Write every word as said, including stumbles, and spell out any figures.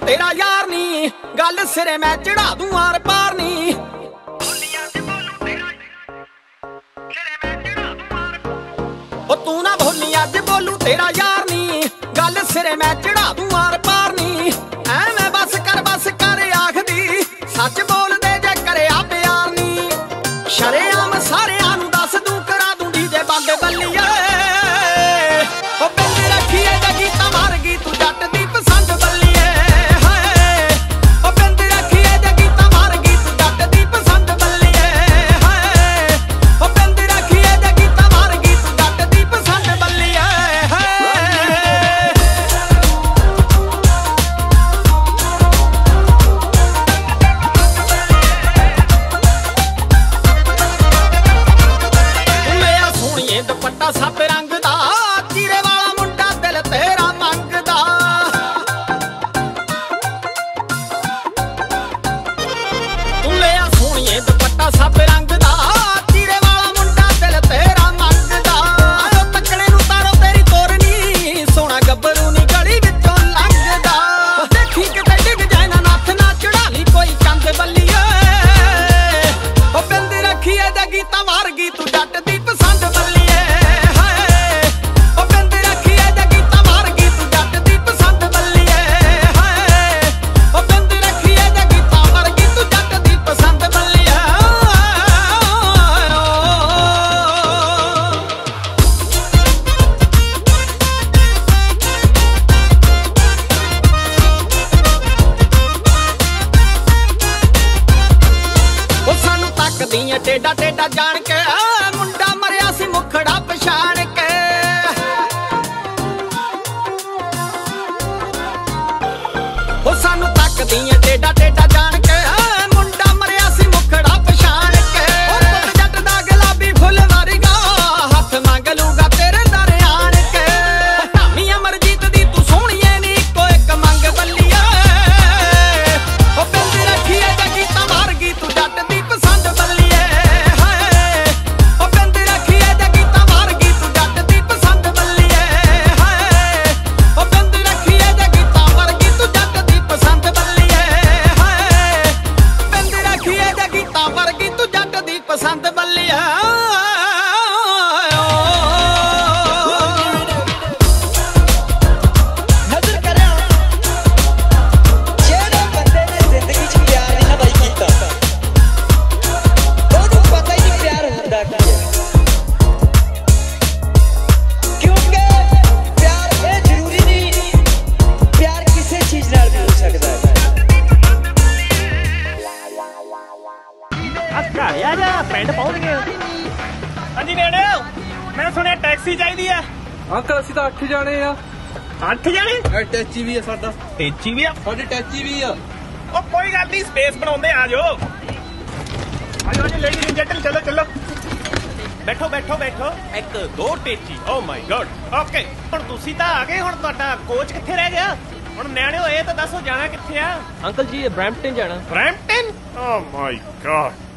तेरा यार नी, गल सिरे मैं चढ़ा दूं आर पार नी। ओ तू ना भोली अज बोलू तेरा यार नी, गल सिरे मैं चढ़ा दूं आर पार नी। ऐवें बस कर बस कर आखदी, सच बोल दे जे करे आ प्यार नी। शरेआम सारेआं नूं दस दूं करा दूं डीजे बंद बल्लिए। ओ बिंद रखीए ते गीता मार गई तू जट दी पसंद बल्लिए। हाय ओ बिंद रखीए ते गीता मार गई तू जट दी पसंद बल्लिए। हाय ओ बिंद रखीए ते गीता मार गई तू जट दी पसंद बल्लिए। ले सोहणीए दुपट्टा सब रंग दा, चीरे वाला मुंडा दिल तेरा मंगदा। तू ले सोहणीए दुपट्टा सब रंग दा, चीरे वाला मुंडा दिल तेरा मंगदा। ओ तकड़े नूं तारो तेरी तोरनी, सोहणा गब्बरू नी गली विचों लंघदा। देखी किते डिग जाए ना नੱਥ ना चढ़ा ली कोई कंध बल्लीए। ओ बिंद रखीए ते गीता मार गई तू जट दी पसंद बल्लीए। हाय ओ बिंद रखीए ते गीता मार गई तू जट दी पसंद बल्लीए। हाय ओ बिंद रखीए ते गीता मार गई तू जट दी पसंद बल्लीए। ओ सानू तकदियां टेढ़ा टेढ़ा जान के, मुंडा मरिया सी मुखड़ा पछाण के। ओ सानू तकदियां टेढ़ा टेढ़ा जान के, मुंडा मरिया सी मुखड़ा पछाण के। ओ पुत जट दा गुलाबी फुल वर्गा, हथ मंग लूगा तेरे दर आण के। धामी अमरजीत दी तू सोहणीए नी, इक्को इक मंग बल्लीए। ओ बिंद रखीए ते गीता मार गई तू जट दी पसंद बल्लीए। हाय ओ बिंद रखीए ते गीता मार गई तू जट दी पसंद बल्लीए। हाय ओ बिंद रखीए ते गीता मार गई तू जट दी पसंद बल्लीए। हाय बिंद रखीए ते गीता मार गई तू जट दी पसंद बल्लीए। नज़र करें ਜਿਹੜੇ ਬੰਦੇ ਨੇ ਜ਼ਿੰਦਗੀ 'ਚ ਪਿਆਰ ਨਹੀਂ ਨਾ ਬਾਈ ਕੀਤਾ, ਉਹਨੂੰ ਪਤਾ ਹੀ ਨਹੀਂ ਪਿਆਰ ਹੁੰਦਾ ਕੀ ਹੈ। ਕਿਉਂਕਿ ਪਿਆਰ ਇਹ ਜ਼ਰੂਰੀ ਨਹੀਂ, ਪਿਆਰ ਕਿਸੇ ਚੀਜ਼ ਨਾਲ ਵੀ ਹੋ ਸਕਦਾ ਹੈ। ਅੱਛਾ ਯਾਰ ਪਿੰਡ ਪਹੁੰਚ ਗਏ ਹੋ? ਹਾਂਜੀ ਨੇੜੇ ਹੋ? ਮੈਂ ਸੁਣਿਆ ਟੈਕਸੀ ਚਾਹੀਦੀ ਆ। ਅੰਕਲ ਅਸੀਂ ਤਾਂ ਅੱਠ ਜਾਣੇ ਆ। ਅੱਠ ਜਾਣੇ? ਟੈਚੀ ਵੀ ਆ ਸਾਡਾ। ਤੇਚੀ ਵੀ ਆ? ਸਾਡੇ ਟੈਚੀ ਵੀ ਆ। ਉਹ ਕੋਈ ਗੱਲ ਨਹੀਂ, ਸਪੇਸ ਬਣਾਉਂਦੇ ਆ ਜਾਓ। ਆਜੋ ਆਜੋ ਲੇਡੀਜ਼ ਐਂਡ ਜੈਂਟਲ, ਚਲੋ ਚਲੋ ਬੈਠੋ ਬੈਠੋ ਬੈਠੋ। ਇੱਕ ਦੋ ਟੇਚੀ। ਓ ਮਾਈ ਗॉड। ਓਕੇ ਹੁਣ ਤੁਸੀਂ ਤਾਂ ਆ ਗਏ, ਹੁਣ ਤੁਹਾਡਾ ਕੋਚ ਕਿੱਥੇ ਰਹਿ ਗਿਆ? ਹੁਣ ਨਿਆਣਿਓ ਇਹ ਤਾਂ ਦੱਸੋ ਜਾਣਾ ਕਿੱਥੇ ਆ? ਅੰਕਲ ਜੀ ਇਹ ਬ੍ਰੈਂਪਟਨ ਜਾਣਾ। ਬ੍ਰੈਂਪਟਨ? Oh my god.